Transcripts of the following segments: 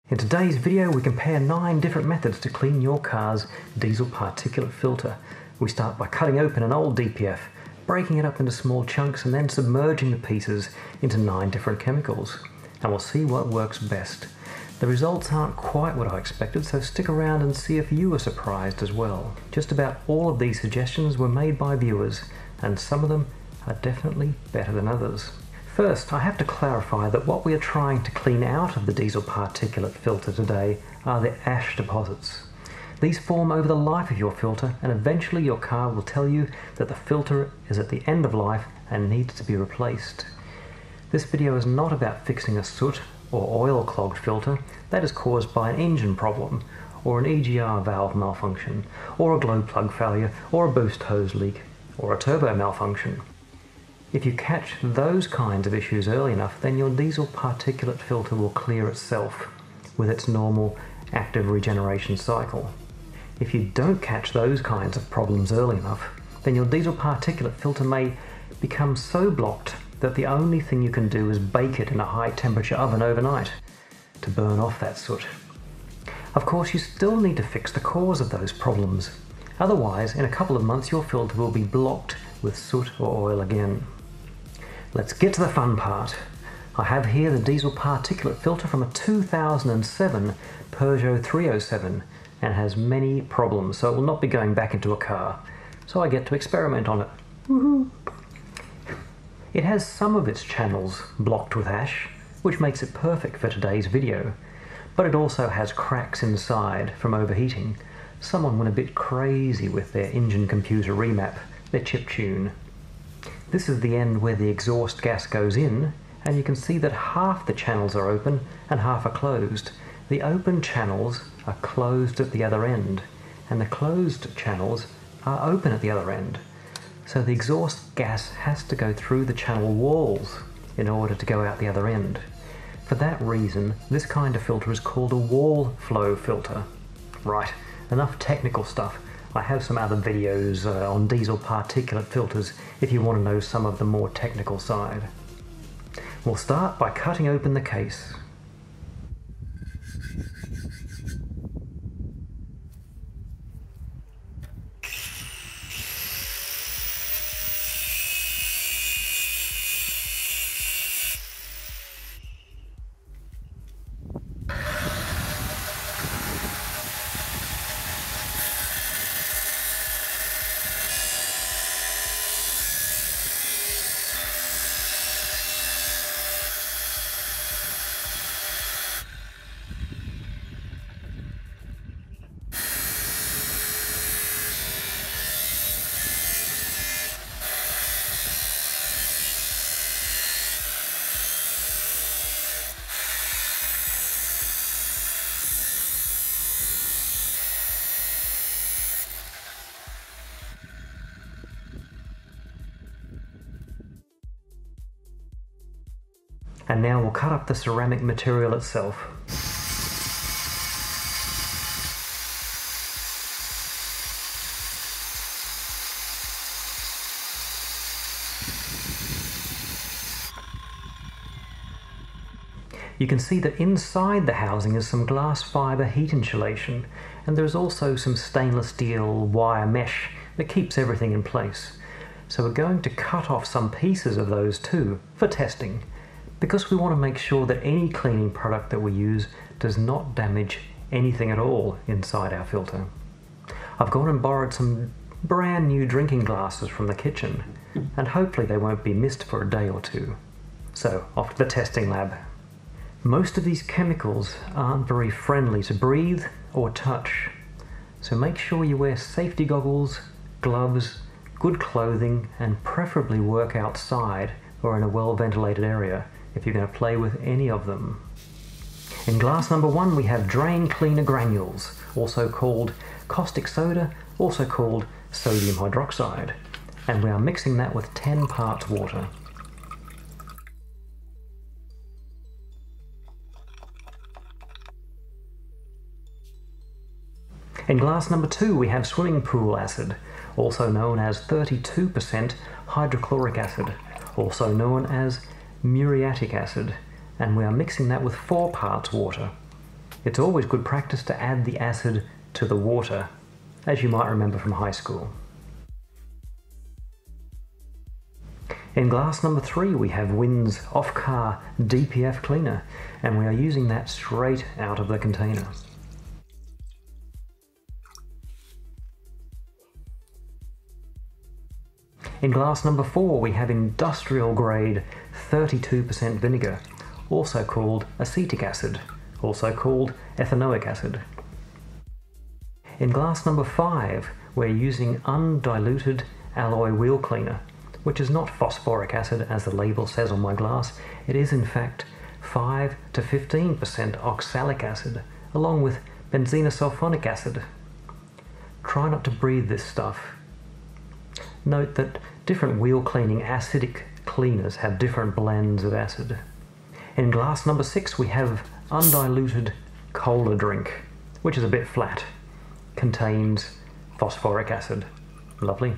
In today's video we compare 9 different methods to clean your car's diesel particulate filter. We start by cutting open an old DPF, breaking it up into small chunks and then submerging the pieces into 9 different chemicals. And we'll see what works best. The results aren't quite what I expected, so stick around and see if you were surprised as well. Just about all of these suggestions were made by viewers, and some of them are definitely better than others. First, I have to clarify that what we are trying to clean out of the diesel particulate filter today are the ash deposits. These form over the life of your filter, and eventually your car will tell you that the filter is at the end of life and needs to be replaced. This video is not about fixing a soot or oil clogged filter that is caused by an engine problem, or an EGR valve malfunction, or a glow plug failure, or a boost hose leak, or a turbo malfunction. If you catch those kinds of issues early enough, then your diesel particulate filter will clear itself with its normal active regeneration cycle. If you don't catch those kinds of problems early enough, then your diesel particulate filter may become so blocked that the only thing you can do is bake it in a high temperature oven overnight to burn off that soot. Of course, you still need to fix the cause of those problems. Otherwise, in a couple of months your filter will be blocked with soot or oil again. Let's get to the fun part. I have here the diesel particulate filter from a 2007 Peugeot 307 and has many problems, so it will not be going back into a car. So I get to experiment on it. Woohoo! It has some of its channels blocked with ash, which makes it perfect for today's video, but it also has cracks inside from overheating. Someone went a bit crazy with their engine computer remap, their chip tune. This is the end where the exhaust gas goes in, and you can see that half the channels are open and half are closed. The open channels are closed at the other end, and the closed channels are open at the other end. So the exhaust gas has to go through the channel walls in order to go out the other end. For that reason, this kind of filter is called a wall flow filter. Right, enough technical stuff. I have some other videos on diesel particulate filters if you want to know some of the more technical side. We'll start by cutting open the case. And now we'll cut up the ceramic material itself. You can see that inside the housing is some glass fibre heat insulation, and there's also some stainless steel wire mesh that keeps everything in place. So we're going to cut off some pieces of those too for testing, because we want to make sure that any cleaning product that we use does not damage anything at all inside our filter. I've gone and borrowed some brand new drinking glasses from the kitchen, and hopefully they won't be missed for a day or two. So, off to the testing lab. Most of these chemicals aren't very friendly to breathe or touch, so make sure you wear safety goggles, gloves, good clothing, and preferably work outside or in a well-ventilated area if you're going to play with any of them. In glass number 1 we have drain cleaner granules, also called caustic soda, also called sodium hydroxide, and we are mixing that with 10 parts water. In glass number 2 we have swimming pool acid, also known as 32% hydrochloric acid, also known as muriatic acid, and we are mixing that with 4 parts water. It's always good practice to add the acid to the water, as you might remember from high school. In glass number 3 we have Wynn's off-car DPF cleaner, and we are using that straight out of the container. In glass number 4 we have industrial grade 32% vinegar, also called acetic acid, also called ethanoic acid. In glass number 5 we're using undiluted alloy wheel cleaner, which is not phosphoric acid as the label says on my glass. It is in fact 5 to 15% oxalic acid, along with benzenosulfonic acid. Try not to breathe this stuff. Note that different wheel cleaning acidic cleaners have different blends of acid. In glass number 6 we have undiluted cola drink, which is a bit flat. Contains phosphoric acid. Lovely.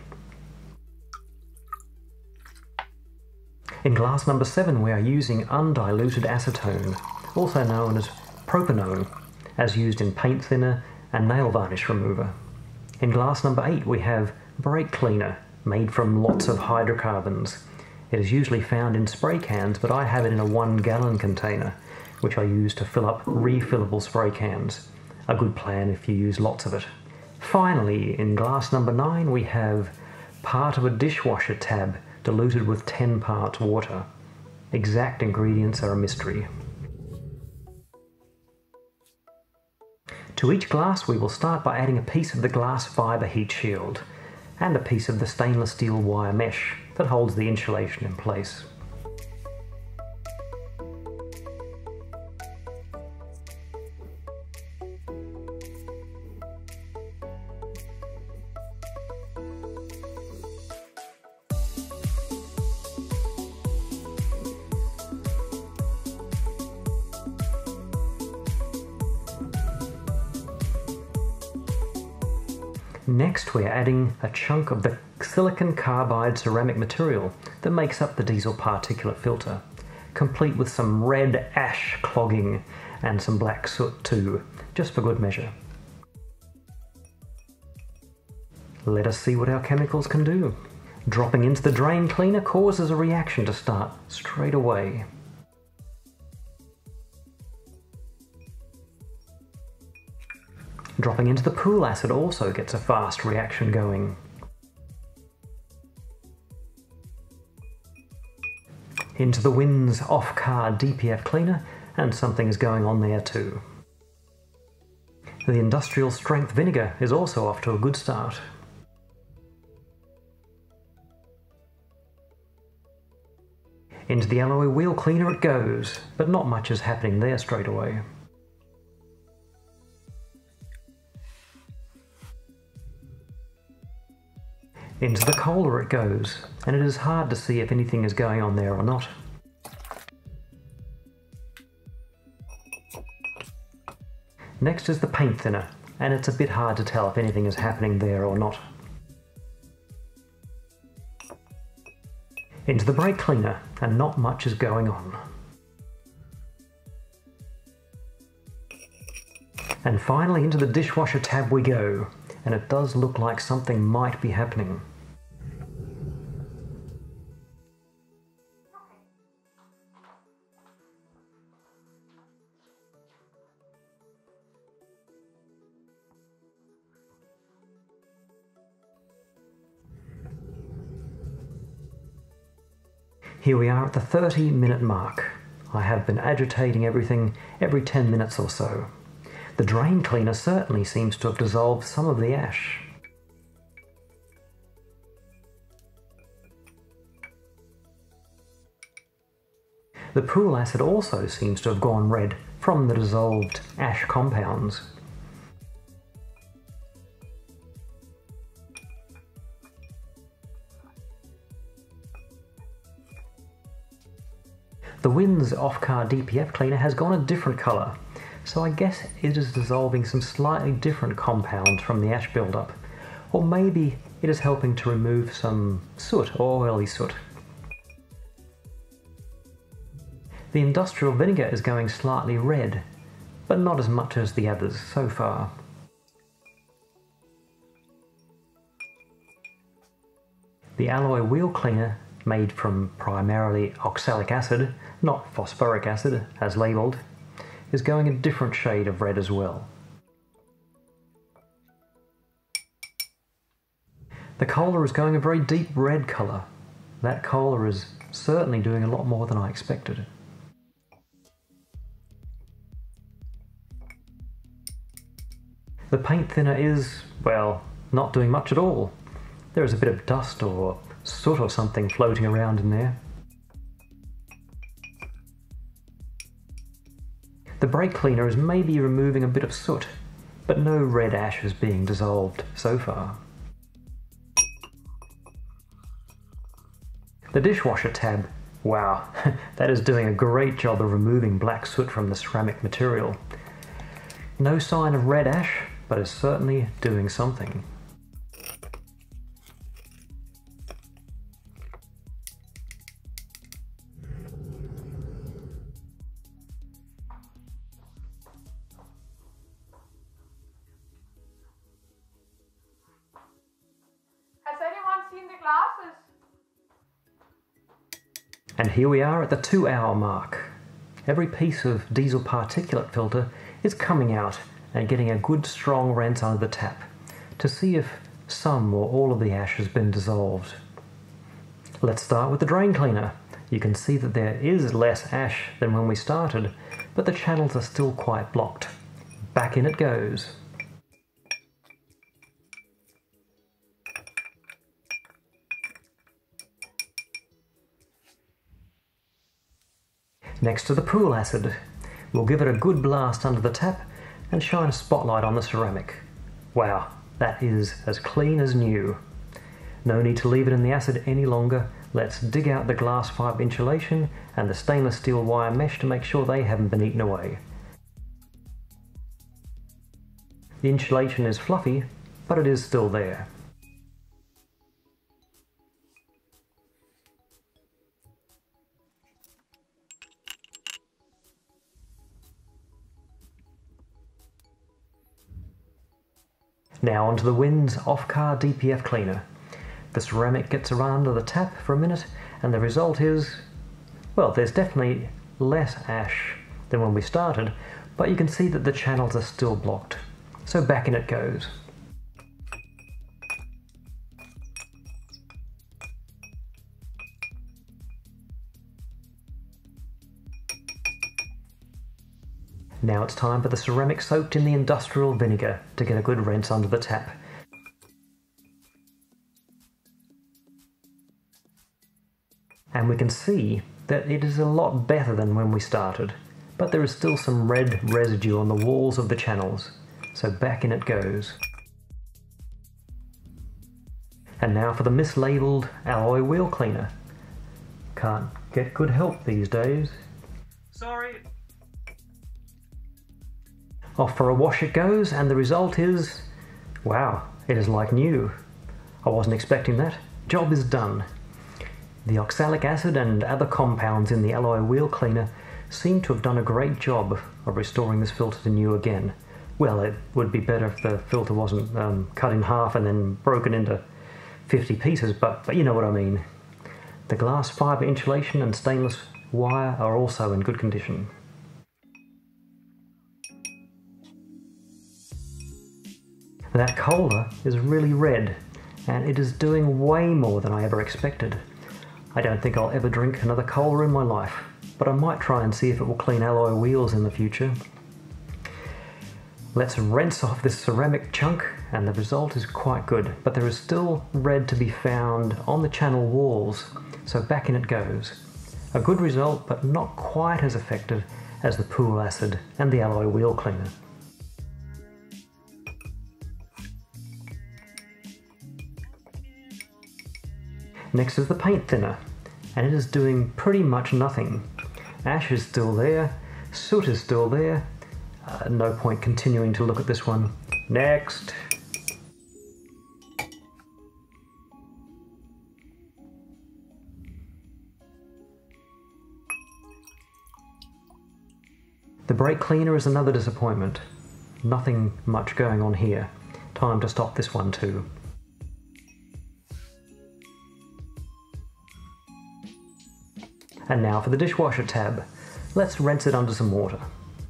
In glass number 7 we are using undiluted acetone, also known as propanone, as used in paint thinner and nail varnish remover. In glass number 8 we have brake cleaner, made from lots of hydrocarbons. It is usually found in spray cans, but I have it in a 1-gallon container, which I use to fill up refillable spray cans. A good plan if you use lots of it. Finally, in glass number 9 we have part of a dishwasher tab diluted with 10 parts water. Exact ingredients are a mystery. To each glass we will start by adding a piece of the glass fibre heat shield and a piece of the stainless steel wire mesh that holds the insulation in place. Next we are adding a chunk of the silicon carbide ceramic material that makes up the diesel particulate filter, complete with some red ash clogging and some black soot too, just for good measure. Let us see what our chemicals can do. Dropping into the drain cleaner causes a reaction to start straight away. Dropping into the pool acid also gets a fast reaction going. Into the Wynn's off-car DPF cleaner, and something is going on there too. The industrial strength vinegar is also off to a good start. Into the alloy wheel cleaner it goes, but not much is happening there straight away. Into the cola it goes, and it is hard to see if anything is going on there or not. Next is the paint thinner, and it's a bit hard to tell if anything is happening there or not. Into the brake cleaner, and not much is going on. And finally into the dishwasher tab we go, and it does look like something might be happening. Here we are at the 30-minute mark. I have been agitating everything every 10 minutes or so. The drain cleaner certainly seems to have dissolved some of the ash. The pool acid also seems to have gone red from the dissolved ash compounds. The Wynn's off-car DPF cleaner has gone a different colour, so I guess it is dissolving some slightly different compounds from the ash buildup, or maybe it is helping to remove some soot or oily soot. The industrial vinegar is going slightly red, but not as much as the others so far. The alloy wheel cleaner, made from primarily oxalic acid, not phosphoric acid as labelled, is going a different shade of red as well. The Kohler is going a very deep red colour. That Kohler is certainly doing a lot more than I expected. The paint thinner is, well, not doing much at all. There is a bit of dust or soot or something floating around in there. The brake cleaner is maybe removing a bit of soot, but no red ash is being dissolved so far. The dishwasher tab, wow, that is doing a great job of removing black soot from the ceramic material. No sign of red ash, but is certainly doing something. Has anyone seen the glasses? And here we are at the 2-hour mark. Every piece of diesel particulate filter is coming out and getting a good strong rinse under the tap to see if some or all of the ash has been dissolved. Let's start with the drain cleaner. You can see that there is less ash than when we started, but the channels are still quite blocked. Back in it goes. Next to the pool acid, we'll give it a good blast under the tap and shine a spotlight on the ceramic. Wow, that is as clean as new. No need to leave it in the acid any longer. Let's dig out the glass fibre insulation and the stainless steel wire mesh to make sure they haven't been eaten away. The insulation is fluffy, but it is still there. Now onto the Wynn's off-car DPF cleaner. The ceramic gets around under the tap for a minute and the result is, well, there's definitely less ash than when we started, but you can see that the channels are still blocked. So back in it goes. Now it's time for the ceramic soaked in the industrial vinegar to get a good rinse under the tap. And we can see that it is a lot better than when we started, but there is still some red residue on the walls of the channels, so back in it goes. And now for the mislabeled alloy wheel cleaner. Can't get good help these days. Sorry. Off for a wash it goes, and the result is, wow, it is like new. I wasn't expecting that. Job is done. The oxalic acid and other compounds in the alloy wheel cleaner seem to have done a great job of restoring this filter to new again. Well, it would be better if the filter wasn't cut in half and then broken into 50 pieces, but you know what I mean. The glass fibre insulation and stainless wire are also in good condition. That Kohler is really red, and it is doing way more than I ever expected. I don't think I'll ever drink another Kohler in my life, but I might try and see if it will clean alloy wheels in the future. Let's rinse off this ceramic chunk, and the result is quite good, but there is still red to be found on the channel walls, so back in it goes. A good result, but not quite as effective as the pool acid and the alloy wheel cleaner. Next is the paint thinner, and it is doing pretty much nothing. Ash is still there, soot is still there. No point continuing to look at this one. Next! The brake cleaner is another disappointment. Nothing much going on here. Time to stop this one too. And now for the dishwasher tab. Let's rinse it under some water.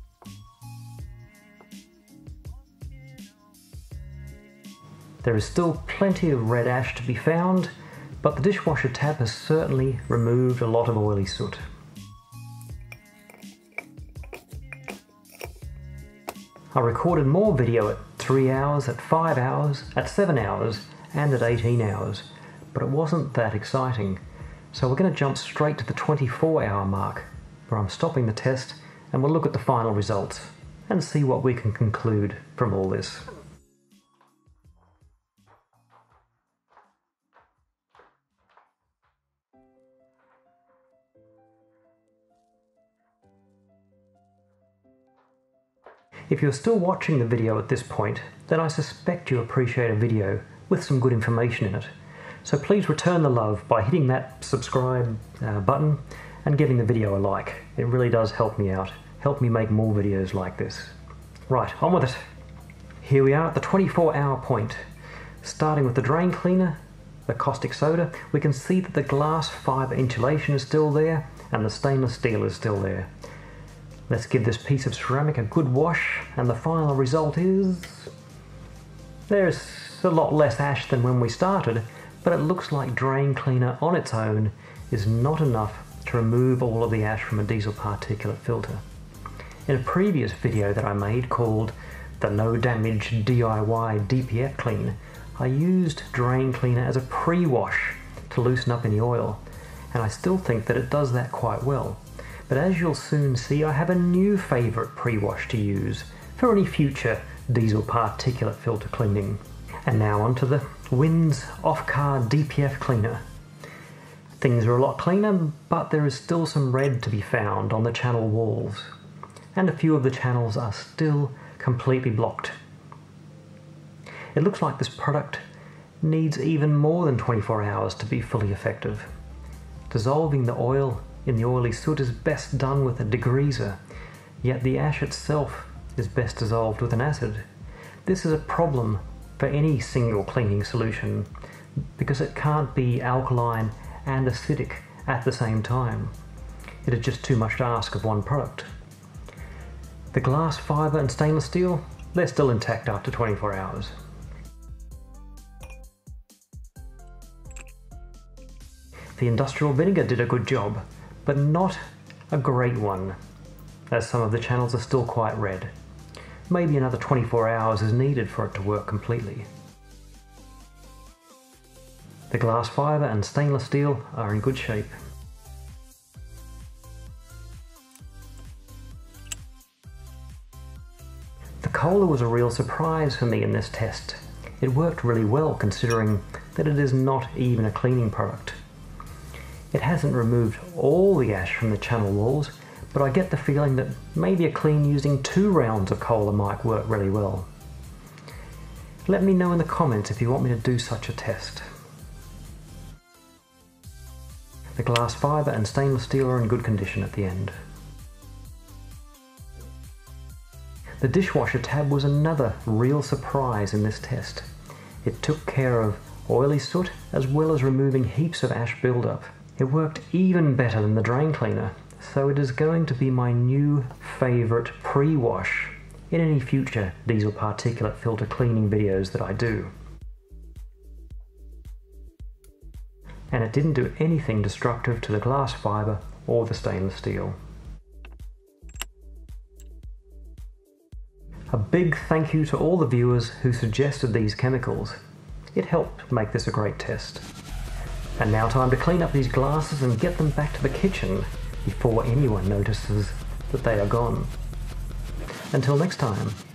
There is still plenty of red ash to be found, but the dishwasher tab has certainly removed a lot of oily soot. I recorded more video at 3 hours, at 5 hours, at 7 hours, and at 18 hours, but it wasn't that exciting. So we're going to jump straight to the 24-hour mark, where I'm stopping the test and we'll look at the final results and see what we can conclude from all this. If you're still watching the video at this point, then I suspect you appreciate a video with some good information in it. So please return the love by hitting that subscribe button and giving the video a like. It really does help me out, help me make more videos like this. Right, on with it. Here we are at the 24-hour point. Starting with the drain cleaner, the caustic soda, we can see that the glass fibre insulation is still there and the stainless steel is still there. Let's give this piece of ceramic a good wash, and the final result is... there's a lot less ash than when we started, but it looks like drain cleaner on its own is not enough to remove all of the ash from a diesel particulate filter. In a previous video that I made called the No Damage DIY DPF Clean, I used drain cleaner as a pre-wash to loosen up any oil, and I still think that it does that quite well. But as you'll soon see, I have a new favourite pre-wash to use for any future diesel particulate filter cleaning. And now onto the Wynn's off-car DPF cleaner. Things are a lot cleaner, but there is still some red to be found on the channel walls. And a few of the channels are still completely blocked. It looks like this product needs even more than 24 hours to be fully effective. Dissolving the oil in the oily soot is best done with a degreaser, yet the ash itself is best dissolved with an acid. This is a problem for any single cleaning solution because it can't be alkaline and acidic at the same time. It is just too much to ask of one product. The glass fibre and stainless steel, they're still intact after 24 hours. The industrial vinegar did a good job, but not a great one, as some of the channels are still quite red. Maybe another 24 hours is needed for it to work completely. The glass fibre and stainless steel are in good shape. The cola was a real surprise for me in this test. It worked really well considering that it is not even a cleaning product. It hasn't removed all the ash from the channel walls, but I get the feeling that maybe a clean using 2 rounds of cola might work really well. Let me know in the comments if you want me to do such a test. The glass fibre and stainless steel are in good condition at the end. The dishwasher tab was another real surprise in this test. It took care of oily soot as well as removing heaps of ash buildup. It worked even better than the drain cleaner, so it is going to be my new favourite pre-wash in any future diesel particulate filter cleaning videos that I do. And it didn't do anything destructive to the glass fibre or the stainless steel. A big thank you to all the viewers who suggested these chemicals. It helped make this a great test. And now time to clean up these glasses and get them back to the kitchen before anyone notices that they are gone. Until next time.